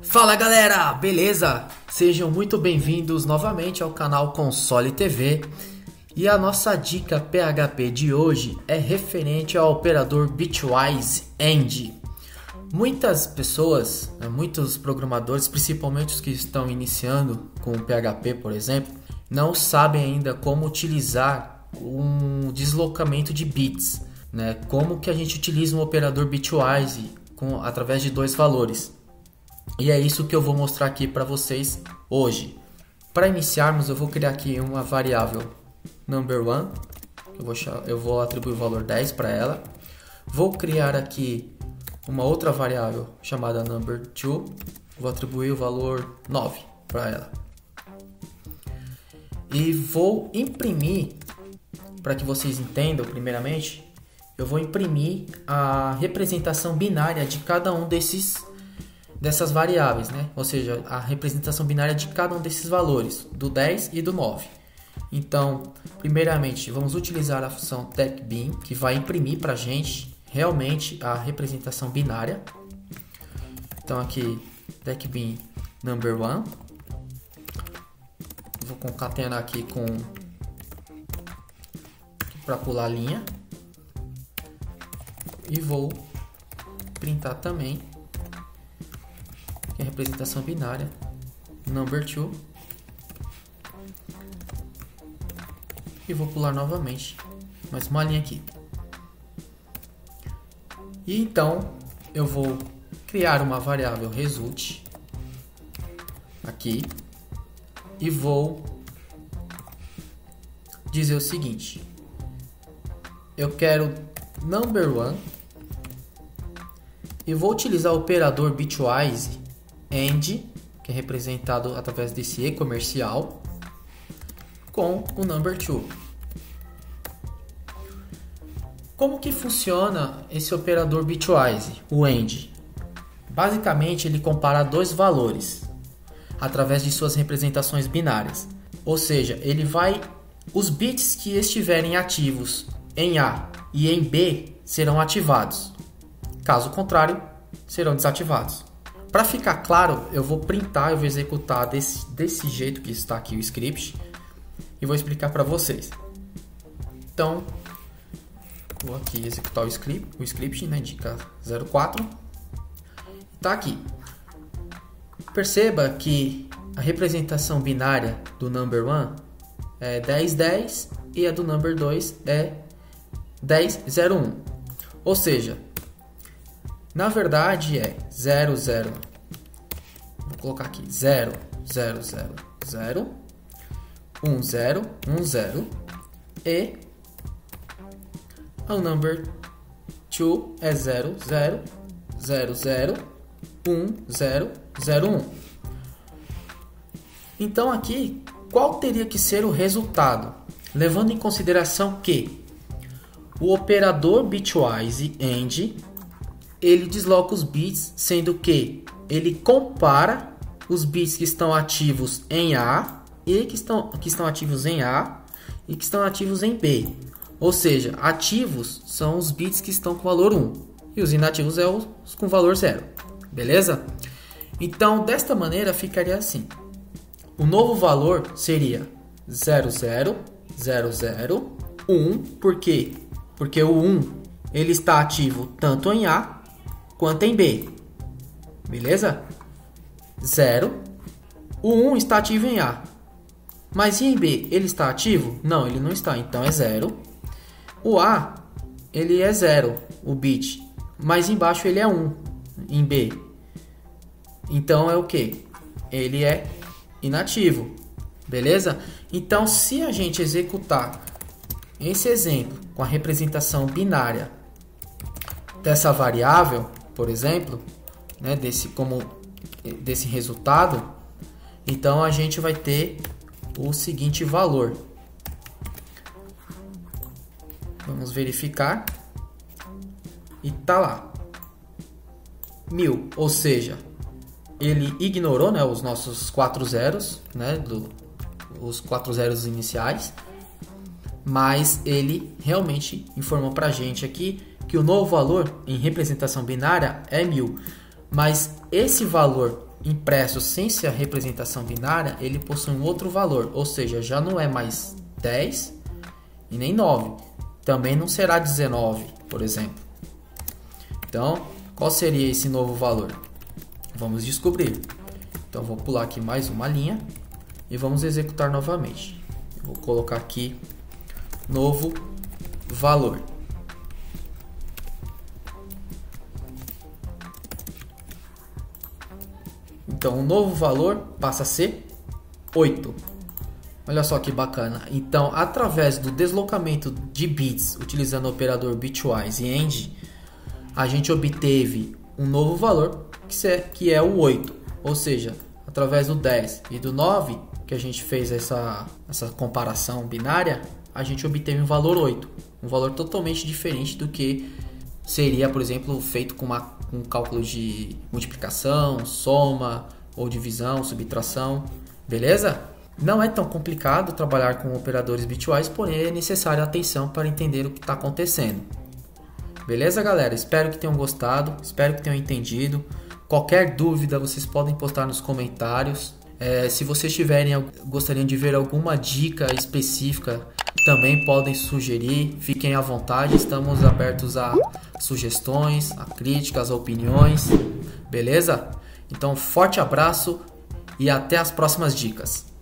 Fala galera, beleza? Sejam muito bem-vindos novamente ao canal Console TV. E a nossa dica PHP de hoje é referente ao operador Bitwise End. Muitas pessoas, muitos programadores, principalmente os que estão iniciando com o PHP, por exemplo, não sabem ainda como utilizar um deslocamento de bits, né? Como que a gente utiliza um operador Bitwise através de dois valores. E é isso que eu vou mostrar aqui para vocês hoje. Para iniciarmos, eu vou criar aqui uma variável number1. Eu vou atribuir o valor 10 para ela. Vou criar aqui uma outra variável chamada number2. Vou atribuir o valor 9 para ela. E vou imprimir, para que vocês entendam primeiramente, eu vou imprimir a representação binária de cada um dessas variáveis, né? Ou seja, a representação binária de cada um desses valores, do 10 e do 9. Então, primeiramente, vamos utilizar a função TechBin, que vai imprimir para a gente realmente a representação binária. Então, aqui, TechBin number1. Vou concatenar aqui para pular a linha. E vou printar também a representação binária number2 e vou pular novamente mais uma linha aqui. E então eu vou criar uma variável result aqui e vou dizer o seguinte: eu quero number1 e vou utilizar o operador Bitwise End, que é representado através desse e comercial, com o number2. Como que funciona esse operador Bitwise, o End? Basicamente, ele compara dois valores através de suas representações binárias. Ou seja, os bits que estiverem ativos em A e em B serão ativados. Caso contrário, serão desativados. Para ficar claro, eu vou executar desse jeito que está aqui o script e vou explicar para vocês. Então, vou aqui executar o script, né, dica 04. Está aqui. Perceba que a representação binária do number1 é 1010 e a do number2 é 1001. Ou seja, na verdade é 00. Vou colocar aqui 0, 0, 0, 0, 1, 0, 1, 0 e o number 2 é 0, 0, 0, 0, 1, 0, 0, 1. Então aqui, qual teria que ser o resultado? Levando em consideração que o operador Bitwise End ele desloca os bits, sendo que ele compara os bits que estão ativos em A e que estão ativos em A e que estão ativos em B. Ou seja, ativos são os bits que estão com valor 1 e os inativos é os com valor 0. Beleza? Então, desta maneira ficaria assim. O novo valor seria 00, 00, 1. Por quê? Porque o 1 ele está ativo tanto em A quanto em B. Beleza? 0. O 1 está ativo em A. Mas e em B? Ele está ativo? Não, ele não está. Então é 0. O A, ele é 0, o bit. Mas embaixo ele é 1 em B. Então é o que? Ele é inativo. Beleza? Então se a gente executar esse exemplo com a representação binária dessa variável, por exemplo, né, desse resultado, então a gente vai ter o seguinte valor. Vamos verificar. E tá lá. 1000, ou seja, ele ignorou, né, os nossos 4 zeros, né, os 4 zeros iniciais, mas ele realmente informou pra gente aqui que o novo valor em representação binária é 1000. Mas esse valor impresso sem ser a representação binária, ele possui um outro valor, ou seja, já não é mais 10 e nem 9. Também não será 19, por exemplo. Então, qual seria esse novo valor? Vamos descobrir. Então, vou pular aqui mais uma linha e vamos executar novamente. Vou colocar aqui novo valor. Então, o novo valor passa a ser 8. Olha só que bacana. Então, através do deslocamento de bits utilizando o operador bitwise e AND, a gente obteve um novo valor que é o 8. Ou seja, através do 10 e do 9, que a gente fez essa comparação binária, a gente obteve um valor 8. Um valor totalmente diferente do que seria, por exemplo, feito com um cálculo de multiplicação, soma ou divisão, subtração. Beleza? Não é tão complicado trabalhar com operadores bitwise, porém é necessária atenção para entender o que está acontecendo. Beleza, galera? Espero que tenham gostado, espero que tenham entendido. Qualquer dúvida vocês podem postar nos comentários. Se vocês gostariam de ver alguma dica específica, também podem sugerir. Fiquem à vontade, estamos abertos a sugestões, a críticas, a opiniões. Beleza? Então, forte abraço e até as próximas dicas.